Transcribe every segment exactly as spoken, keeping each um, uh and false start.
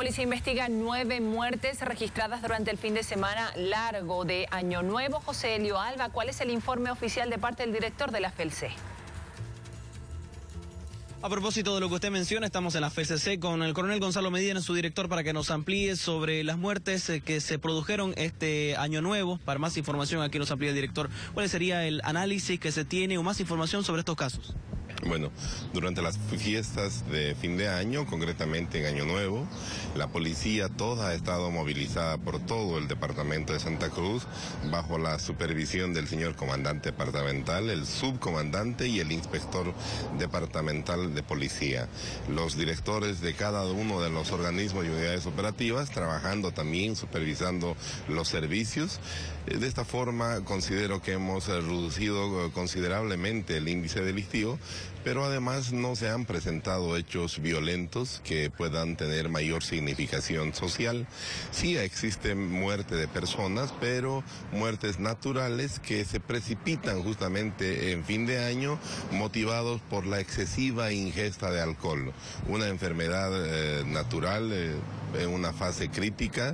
La policía investiga nueve muertes registradas durante el fin de semana largo de Año Nuevo. José Elio Alba, ¿cuál es el informe oficial de parte del director de la F E L C? A propósito de lo que usted menciona, estamos en la F C C con el coronel Gonzalo Medina, su director, para que nos amplíe sobre las muertes que se produjeron este año nuevo. Para más información, aquí nos amplía el director. ¿Cuál sería el análisis que se tiene o más información sobre estos casos? Bueno, durante las fiestas de fin de año, concretamente en Año Nuevo, la policía toda ha estado movilizada por todo el departamento de Santa Cruz bajo la supervisión del señor comandante departamental, el subcomandante y el inspector departamental de policía. Los directores de cada uno de los organismos y unidades operativas trabajando también, supervisando los servicios. De esta forma considero que hemos reducido considerablemente el índice delictivo, pero además no se han presentado hechos violentos que puedan tener mayor significación social. Sí existe muerte de personas, pero muertes naturales que se precipitan justamente en fin de año, motivados por la excesiva ingesta de alcohol. Una enfermedad eh, natural eh, en una fase crítica,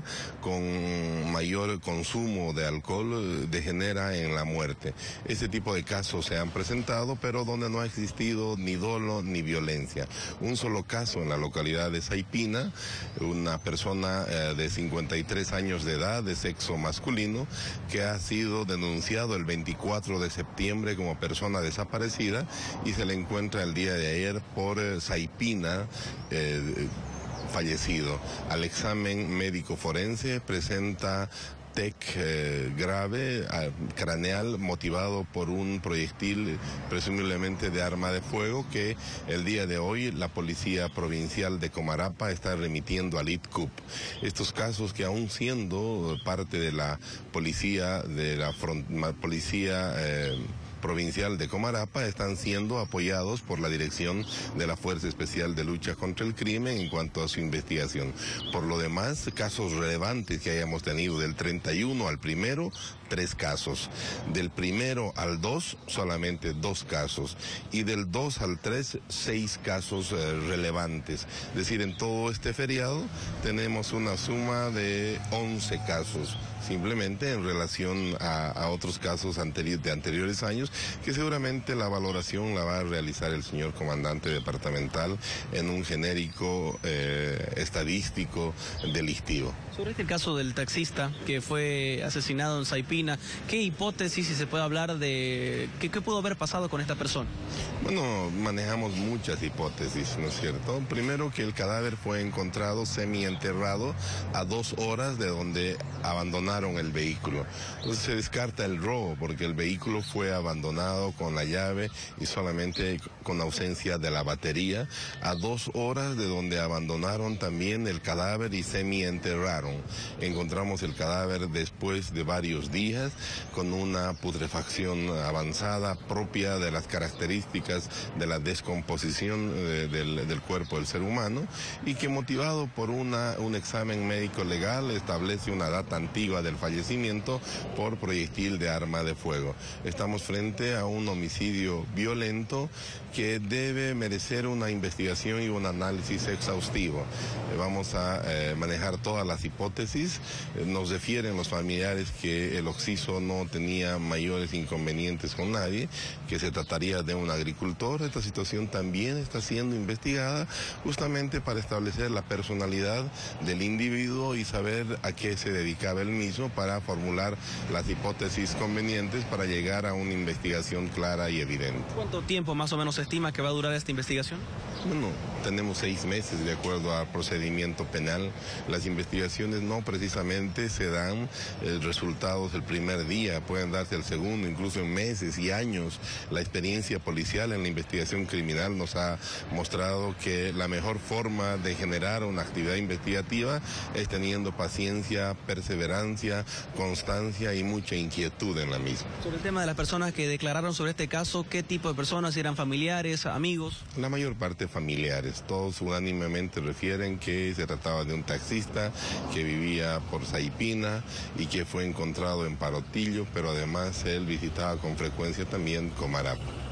con mayor consumo de alcohol, eh, degenera en la muerte. Ese tipo de casos se han presentado, pero donde no ha existido ni dolo ni violencia. Un solo caso en la localidad de Saipina, una persona eh, de cincuenta y tres años de edad, de sexo masculino, que ha sido denunciado el veinticuatro de septiembre como persona desaparecida y se le encuentra el día de ayer por eh, Saipina, eh, fallecido. Al examen médico forense presenta T E C eh, grave, eh, craneal, motivado por un proyectil presumiblemente de arma de fuego que el día de hoy la Policía Provincial de Comarapa está remitiendo al I T C U P. Estos casos que aún siendo parte de la policía, de la front, policía eh, provincial de Comarapa, están siendo apoyados por la dirección de la Fuerza Especial de Lucha contra el Crimen en cuanto a su investigación. Por lo demás, casos relevantes que hayamos tenido del treinta y uno al primero, tres casos. Del primero al dos, solamente dos casos. Y del dos al tres, seis casos eh, relevantes. Es decir, en todo este feriado tenemos una suma de once casos, simplemente en relación a, a otros casos anteri- de anteriores años, que seguramente la valoración la va a realizar el señor comandante departamental en un genérico eh, estadístico delictivo. Sobre este caso del taxista que fue asesinado en Saipina, ¿qué hipótesis, si se puede hablar de qué, qué pudo haber pasado con esta persona? Bueno, manejamos muchas hipótesis, ¿no es cierto? Primero, que el cadáver fue encontrado semienterrado a dos horas de donde abandonaron el vehículo. Entonces se descarta el robo porque el vehículo fue abandonado con la llave y solamente con ausencia de la batería a dos horas de donde abandonaron también el cadáver y semienterraron. Encontramos el cadáver después de varios días con una putrefacción avanzada propia de las características de la descomposición de, del, del cuerpo del ser humano y que, motivado por una, un examen médico legal, establece una data antigua del fallecimiento por proyectil de arma de fuego. Estamos frente a un homicidio violento que debe merecer una investigación y un análisis exhaustivo. Eh, vamos a eh, manejar todas las hipótesis. Eh, nos refieren los familiares que el occiso no tenía mayores inconvenientes con nadie, que se trataría de un agricultor. Esta situación también está siendo investigada justamente para establecer la personalidad del individuo y saber a qué se dedicaba él mismo, para formular las hipótesis convenientes para llegar a una investigación clara y evidente. ¿Cuánto tiempo más o menos se estima que va a durar esta investigación? Bueno, tenemos seis meses de acuerdo al procedimiento penal. Las investigaciones no precisamente se dan eh, resultados el primer día, pueden darse el segundo, incluso en meses y años. La experiencia policial en la investigación criminal nos ha mostrado que la mejor forma de generar una actividad investigativa es teniendo paciencia, perseverancia, constancia y mucha inquietud en la misma. Sobre el tema de las personas que declararon sobre este caso, ¿qué tipo de personas? ¿Eran familiares, amigos? La mayor parte familiares. Todos unánimemente refieren que se trataba de un taxista que vivía por Saipina y que fue encontrado en Parotillo, pero además él visitaba con frecuencia también Comarapa.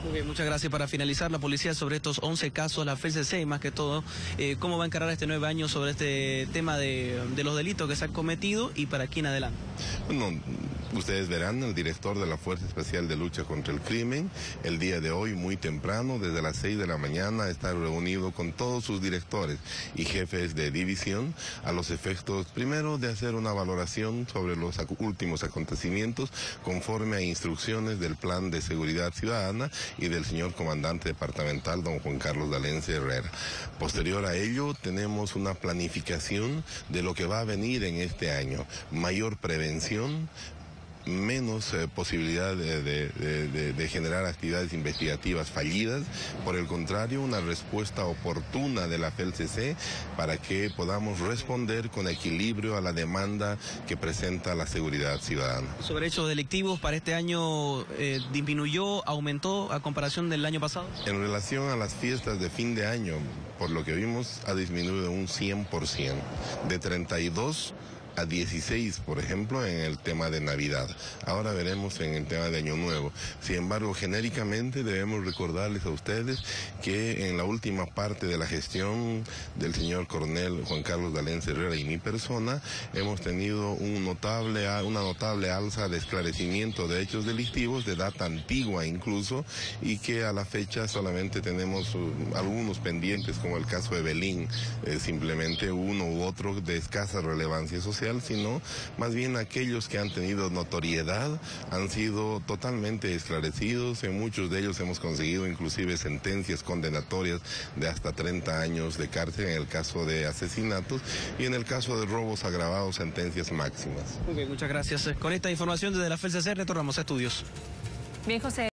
Okay, muchas gracias. Para finalizar, la policía sobre estos once casos, la F C C más que todo, eh, ¿cómo va a encarar este nueve años sobre este tema de, de los delitos que se han cometido y para aquí en adelante? Bueno, ustedes verán, el director de la Fuerza Especial de Lucha contra el Crimen, el día de hoy, muy temprano, desde las seis de la mañana, está reunido con todos sus directores y jefes de división a los efectos, primero, de hacer una valoración sobre los últimos acontecimientos conforme a instrucciones del Plan de Seguridad Ciudadana y del señor comandante departamental, don Juan Carlos D'Alence Herrera. Posterior a ello, tenemos una planificación de lo que va a venir en este año. Mayor prevención, menos eh, posibilidad de, de, de, de generar actividades investigativas fallidas, por el contrario, una respuesta oportuna de la F C C para que podamos responder con equilibrio a la demanda que presenta la seguridad ciudadana. Sobre hechos delictivos, para este año eh, disminuyó, aumentó a comparación del año pasado. En relación a las fiestas de fin de año, por lo que vimos, ha disminuido un cien por ciento, de treinta y dos a dieciséis, por ejemplo, en el tema de Navidad. Ahora veremos en el tema de Año Nuevo. Sin embargo, genéricamente debemos recordarles a ustedes que en la última parte de la gestión del señor coronel Juan Carlos D'Alence Herrera y mi persona, hemos tenido un notable, una notable alza de esclarecimiento de hechos delictivos de data antigua incluso, y que a la fecha solamente tenemos uh, algunos pendientes, como el caso de Belín, eh, simplemente uno u otro de escasa relevancia social, sino más bien aquellos que han tenido notoriedad han sido totalmente esclarecidos. En muchos de ellos hemos conseguido inclusive sentencias condenatorias de hasta treinta años de cárcel en el caso de asesinatos, y en el caso de robos agravados, sentencias máximas. Okay, muchas gracias. Con esta información desde la F C C retornamos a estudios. Bien, José.